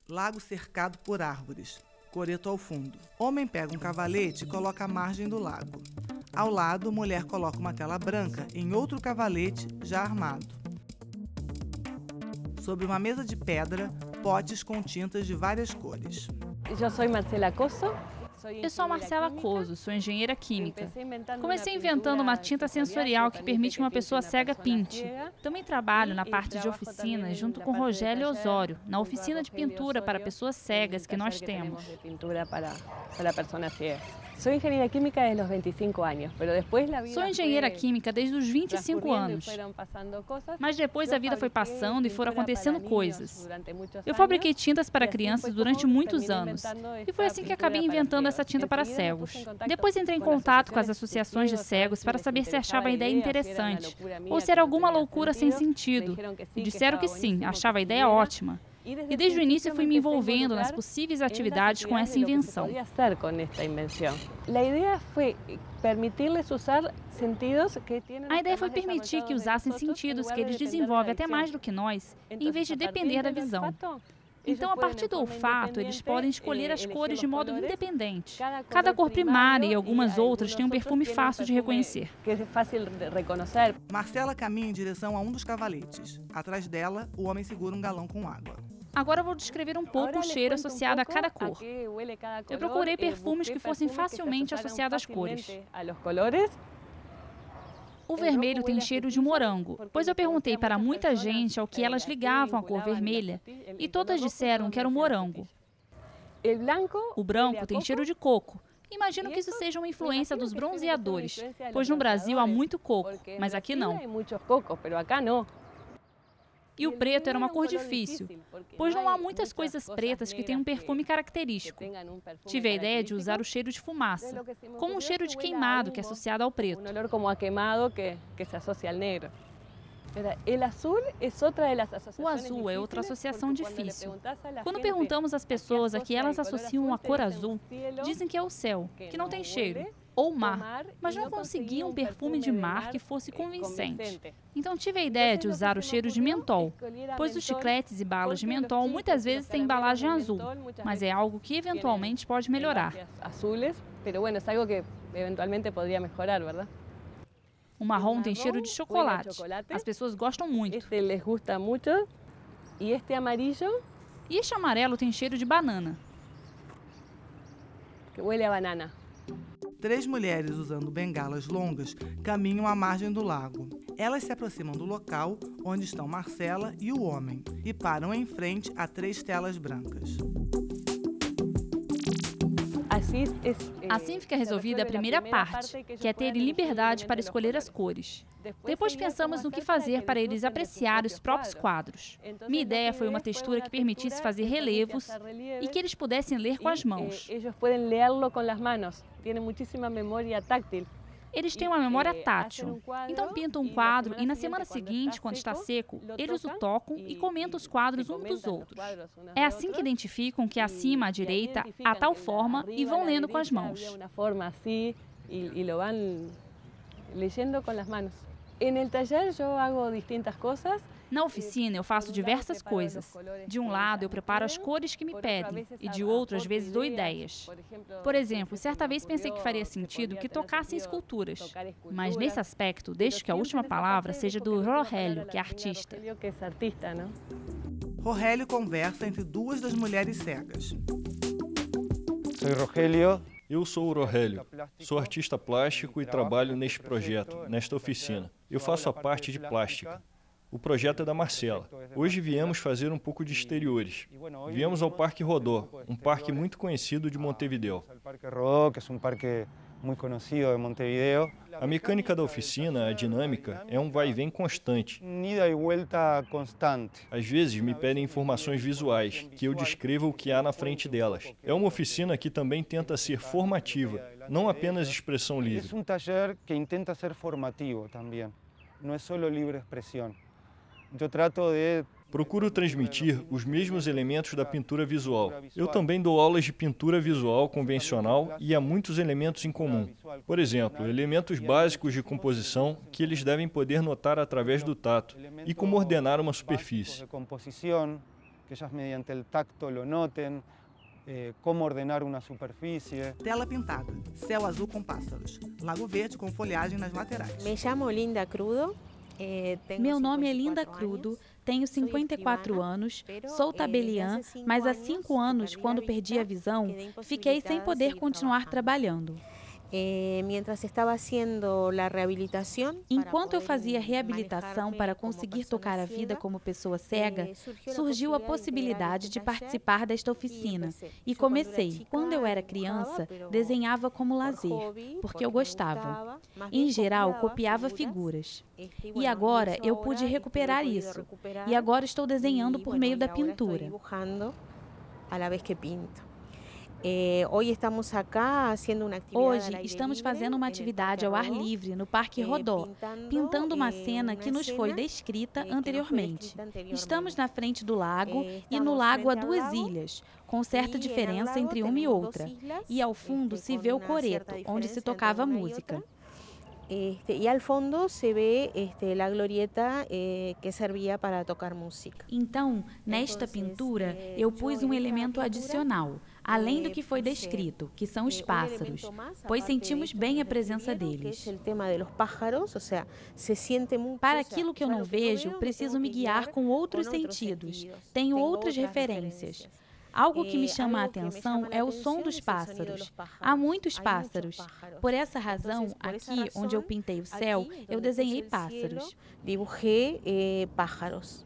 Lago cercado por árvores. Coreto ao fundo. Homem pega um cavalete e coloca à margem do lago. Ao lado, mulher coloca uma tela branca em outro cavalete já armado. Sobre uma mesa de pedra, potes com tintas de várias cores. Eu sou Marcela Cosso. Eu sou a Marcela Coso, sou engenheira química. Comecei inventando uma tinta sensorial que permite que uma pessoa cega pinte. Também trabalho na parte de oficinas junto com Rogério Osório, na oficina de pintura para pessoas cegas que nós temos. Sou engenheira química desde os 25 anos, mas depois a vida Sou engenheira química desde os 25 anos, mas depois a vida foi passando e foram acontecendo coisas. Eu fabriquei tintas para crianças durante muitos anos e foi assim que acabei inventando essa tinta para cegos. Depois entrei em contato com as associações de cegos para saber se achava a ideia interessante ou se era alguma loucura sem sentido. E disseram que sim, achava a ideia ótima. E desde o início fui me envolvendo nas possíveis atividades com essa invenção. A ideia foi permitir que usassem sentidos que eles desenvolvem até mais do que nós, em vez de depender da visão. Então, a partir do olfato, eles podem escolher as cores de modo independente. Cada cor primária e algumas outras têm um perfume fácil de reconhecer. Marcela caminha em direção a um dos cavaletes. Atrás dela, o homem segura um galão com água. Agora eu vou descrever um pouco o cheiro associado a cada cor. Eu procurei perfumes que fossem facilmente associados às cores. O vermelho tem cheiro de morango, pois eu perguntei para muita gente ao que elas ligavam a cor vermelha e todas disseram que era o morango. O branco tem cheiro de coco. Imagino que isso seja uma influência dos bronzeadores, pois no Brasil há muito coco, mas aqui não. E o preto era uma cor difícil, pois não há muitas coisas pretas que tenham um perfume característico. Tive a ideia de usar o cheiro de fumaça, como um cheiro de queimado que é associado ao preto. O azul é outra associação difícil. Quando perguntamos às pessoas a que elas associam a cor azul, dizem que é o céu, que não tem cheiro, ou mar, mas não conseguiam um perfume de mar que fosse convincente. Então tive a ideia de usar o cheiro de mentol, pois os chicletes e balas de mentol muitas vezes têm embalagem azul, mas é algo que eventualmente pode melhorar. O marrom tem cheiro de chocolate. As pessoas gostam muito. E este amarelo tem cheiro de banana. Três mulheres usando bengalas longas caminham à margem do lago. Elas se aproximam do local onde estão Marcela e o homem e param em frente a três telas brancas. Assim fica resolvida a primeira parte, que é terem liberdade para escolher as cores. Depois pensamos no que fazer para eles apreciarem os próprios quadros. Minha ideia foi uma textura que permitisse fazer relevos e que eles pudessem ler com as mãos. Eles têm uma memória tátil, então pintam um quadro e na semana seguinte, quando está seco, eles o tocam e comentam os quadros uns dos outros. É assim que identificam que acima à direita há tal forma e vão lendo com as mãos. Na oficina, eu faço diversas coisas. De um lado, eu preparo as cores que me pedem, e de outro, às vezes, dou ideias. Por exemplo, certa vez pensei que faria sentido que tocassem esculturas. Mas, nesse aspecto, deixo que a última palavra seja do Rogério, que é artista. Rogério conversa entre duas das mulheres cegas. Eu sou o Rogério, sou artista plástico e trabalho neste projeto, nesta oficina. Eu faço a parte de plástica. O projeto é da Marcela. Hoje viemos fazer um pouco de exteriores. Viemos ao Parque Rodó, um parque muito conhecido de Montevideo. A mecânica da oficina, a dinâmica, é um vai e vem constante. Às vezes me pedem informações visuais, que eu descreva o que há na frente delas. É uma oficina que também tenta ser formativa, não apenas expressão livre. É um taller que tenta ser formativo também, não é só livre expressão. Procuro transmitir os mesmos elementos da pintura visual. Eu também dou aulas de pintura visual convencional e há muitos elementos em comum. Por exemplo, elementos básicos de composição que eles devem poder notar através do tato e como ordenar uma superfície. que ellas mediante el tacto lo noten, como ordenar uma superfície. Tela pintada, céu azul com pássaros, lago verde com folhagem nas laterais. Me chamo Linda Crudo. Meu nome é Linda Crudo, tenho 54 anos, sou tabeliã, mas há 5 anos, quando perdi a visão, fiquei sem poder continuar trabalhando. Enquanto eu fazia reabilitação para conseguir tocar a vida como pessoa cega, surgiu a possibilidade de participar desta oficina e comecei. Quando eu era criança, desenhava como lazer, porque eu gostava. Em geral, copiava figuras. E agora eu pude recuperar isso. E agora estou desenhando por meio da pintura. Hoje estamos fazendo uma atividade ao ar livre no Parque Rodó, pintando uma cena que nos foi descrita anteriormente. Estamos na frente do lago e no lago há 2 ilhas, com certa diferença entre uma e outra. E ao fundo se vê o coreto, onde se tocava música. E ao fundo se vê a glorieta que servia para tocar música. Então, nesta pintura, eu pus um elemento adicional, além do que foi descrito, que são os pássaros, pois sentimos bem a presença deles. Para aquilo que eu não vejo, preciso me guiar com outros sentidos. Tenho outras referências. Algo que me chama a atenção é o som dos pássaros. Há muitos pássaros. Por essa razão, aqui onde eu pintei o céu, eu desenhei pássaros. Dibujei pájaros.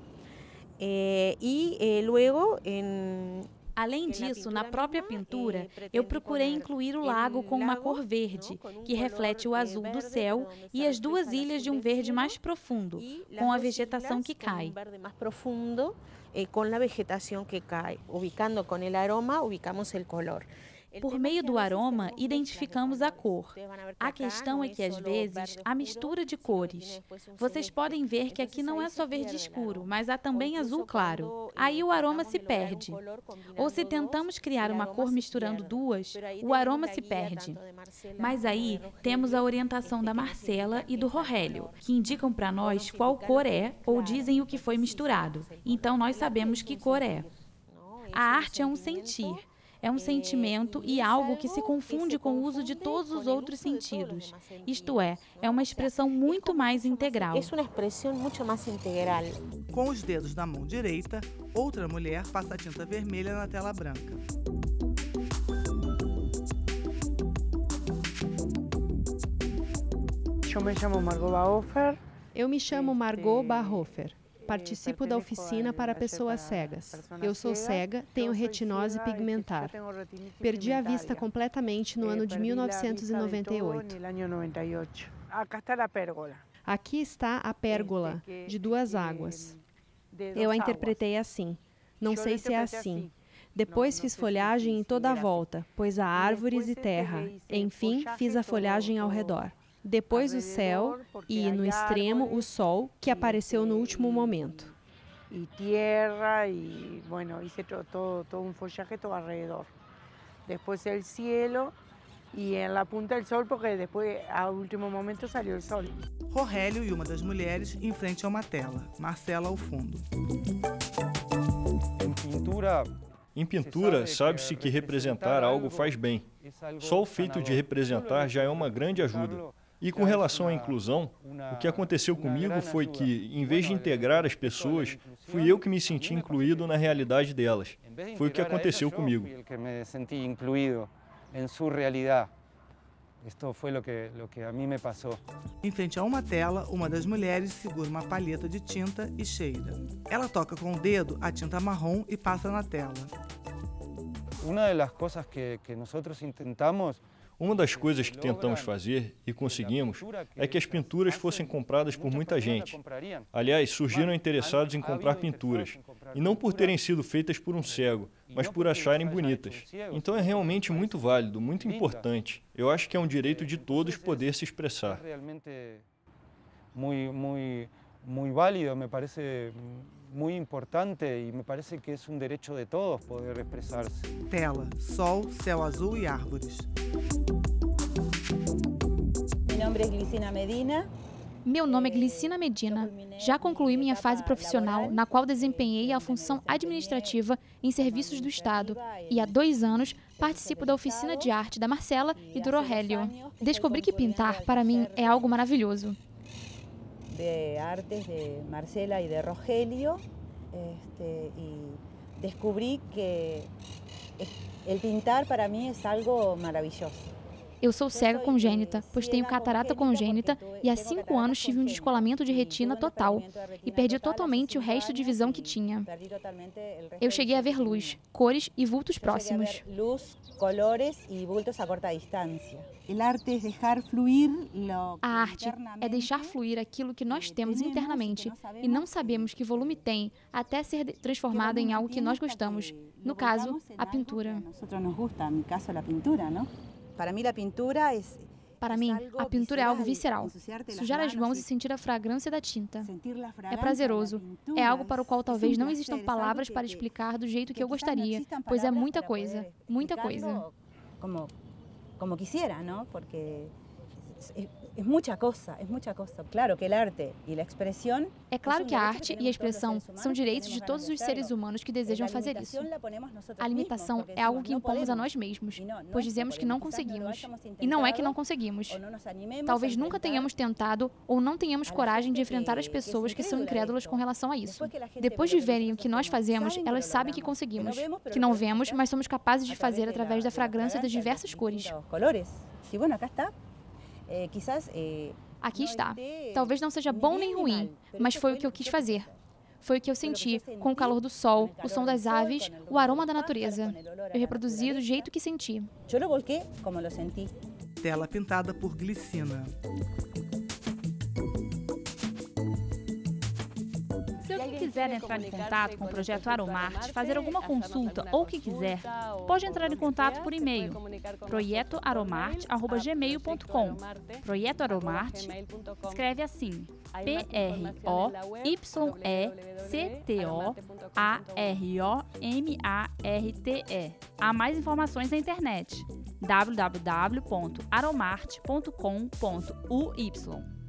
E luego Além disso, na própria pintura, eu procurei incluir o lago com uma cor verde, que reflete o azul do céu, e as 2 ilhas de um verde mais profundo, com a vegetação que cai. Com a vegetação que cai. Ubicando com o aroma, ubicamos o color. Por meio do aroma, identificamos a cor. A questão é que, às vezes, há mistura de cores. Vocês podem ver que aqui não é só verde escuro, mas há também azul claro. Aí o aroma se perde. Ou se tentamos criar uma cor misturando 2, o aroma se perde. Mas aí temos a orientação da Marcela e do Rogélio, que indicam para nós qual cor é ou dizem o que foi misturado. Então nós sabemos que cor é. A arte é um sentir. É um sentimento e algo que se confunde com o uso de todos os outros sentidos. Isto é uma expressão muito mais integral. É uma expressão muito mais integral. Com os dedos da mão direita, outra mulher passa a tinta vermelha na tela branca. Eu me chamo Margot Barhofer. Participo da oficina para pessoas cegas. Eu sou cega, tenho retinose pigmentar. Perdi a vista completamente no ano de 1998. Aqui está a pérgola, de 2 águas. Eu a interpretei assim. Não sei se é assim. Depois fiz folhagem em toda a volta, pois há árvores e terra. Enfim, fiz a folhagem ao redor. Depois o céu e, no extremo, o sol, que apareceu no último momento. E terra, e, bueno, hice todo follaje todo alrededor. Depois o cielo e na punta do sol, porque depois, ao último momento, saiu o sol. Rogélio e uma das mulheres em frente a uma tela, Marcela ao fundo. Em pintura, sabe-se que representar algo faz bem. Só o feito de representar já é uma grande ajuda. E com relação à inclusão, o que aconteceu comigo foi que, em vez de integrar as pessoas, fui eu que me senti incluído na realidade delas. Foi o que aconteceu comigo. Isto foi o que a mim me passou. Em frente a uma tela, uma das mulheres segura uma palheta de tinta e cheira. Ela toca com o dedo a tinta marrom e passa na tela. Uma das coisas que nós tentamos Uma das coisas que tentamos fazer e conseguimos é que as pinturas fossem compradas por muita gente. Aliás, surgiram interessados em comprar pinturas, e não por terem sido feitas por um cego, mas por acharem bonitas. Então é realmente muito válido, muito importante. Eu acho que é um direito de todos poder se expressar. Muito válido, me parece muito importante e me parece que é um direito de todos poder expressar-se. Tela, sol, céu azul e árvores. Mi nombre es Glicina Medina. Meu nome é Glicina Medina. Já concluí minha fase profissional, na qual desempenhei a função administrativa em serviços do Estado. E há 2 anos participo da oficina de arte da Marcela e do Rogelio. Descobri que pintar, para mim, é algo maravilhoso. De artes de Marcela e de Rogelio, e descobri que o pintar para mim é algo maravilhoso. Eu sou cega congênita, pois tenho catarata congênita e há 5 anos tive um descolamento de retina total e perdi totalmente o resto de visão que tinha. Eu cheguei a ver luz, cores e vultos próximos. Luz, colores e vultos a corta distância. A arte é deixar fluir aquilo que nós temos internamente e não sabemos que volume tem até ser transformado em algo que nós gostamos. No caso, a pintura. Para mim, a pintura é algo visceral. Sujar as mãos e sentir a fragrância da tinta. É prazeroso. É algo para o qual talvez não existam palavras para explicar do jeito que eu gostaria, pois é muita coisa, muita coisa. Como quisiera, ¿no? Porque es mucha cosa. Claro que el arte y la expresión. É claro que a arte e a expressão são direitos de todos os seres humanos que desejam fazer isso. A limitação é algo que impomos a nós mesmos, pois dizemos que não conseguimos. E não é que não conseguimos. Talvez nunca tenhamos tentado ou não tenhamos coragem de enfrentar as pessoas que são incrédulas com relação a isso. Depois de verem o que nós fazemos, elas sabem que conseguimos. Que não vemos, mas somos capazes de fazer através da fragrância das diversas cores. E bueno, acá está. Aqui está. Talvez não seja bom nem ruim, mas foi o que eu quis fazer. Foi o que eu senti, com o calor do sol, o som das aves, o aroma da natureza. Eu reproduzi do jeito que senti. Eu lo volqué como lo senti. Tela pintada por Glicina. Se alguém quiser entrar em contato com o Projeto Aromarte, fazer alguma consulta ou o que quiser, pode entrar em contato por e-mail, projetoaromarte@gmail.com. Projeto Aromarte escreve assim, PROYECTOAROMARTE. Há mais informações na internet, www.aromarte.com.uy.